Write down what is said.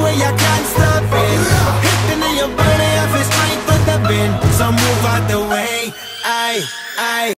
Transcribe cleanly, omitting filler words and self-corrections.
way, I can't stop it. Hitting in your body, I feel strength with the bin. So move out the way, I